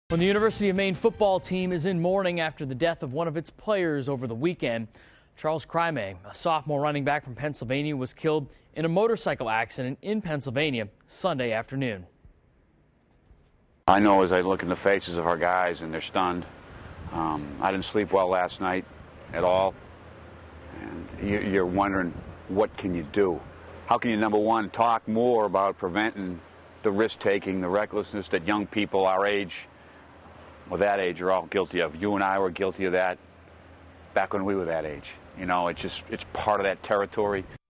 When the University of Maine football team is in mourning after the death of one of its players over the weekend. Charles Kyeremeh, a sophomore running back from Pennsylvania, was killed in a motorcycle accident in Pennsylvania Sunday afternoon. I know as I look in the faces of our guys and they're stunned. I didn't sleep well last night at all. And you're wondering, what can you do? How can you, number one, talk more about preventing the risk-taking, the recklessness that young people our age, or that age, are all guilty of. You and I were guilty of that back when we were that age. You know, it's part of that territory.